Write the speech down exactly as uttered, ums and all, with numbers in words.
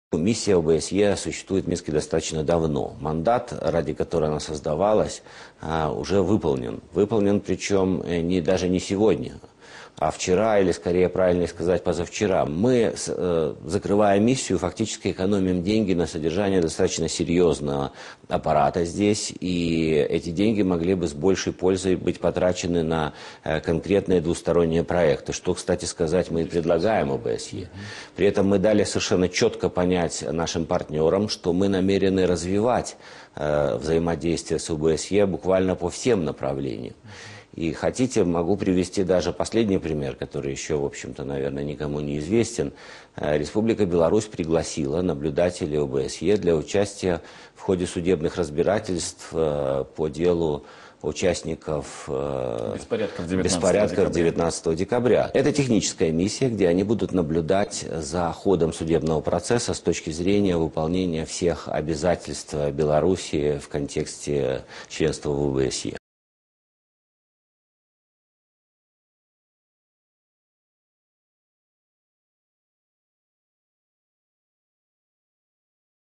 Миссия ОБСЕ существует в Минске достаточно давно. Мандат, ради которого она создавалась, уже выполнен. Выполнен, причем не, даже не сегодня, а вчера, или скорее правильно сказать, позавчера. Мы, закрывая миссию, фактически экономим деньги на содержание достаточно серьезного аппарата здесь, и эти деньги могли бы с большей пользой быть потрачены на конкретные двусторонние проекты, что, кстати сказать, мы и предлагаем ОБСЕ. При этом мы дали совершенно четко понять нашим партнерам, что мы намерены развивать взаимодействие с ОБСЕ буквально по всем направлениям. И хотите, могу привести даже последний пример, который еще, в общем-то, наверное, никому не известен. Республика Беларусь пригласила наблюдателей ОБСЕ для участия в ходе судебных разбирательств по делу участников беспорядков девятнадцатого декабря. Это техническая миссия, где они будут наблюдать за ходом судебного процесса с точки зрения выполнения всех обязательств Беларуси в контексте членства в ОБСЕ.